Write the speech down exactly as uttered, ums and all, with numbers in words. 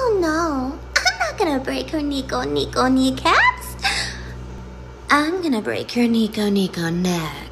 Oh no, I'm not gonna break her Nico Nico kneecaps. I'm gonna break her Nico Nico neck.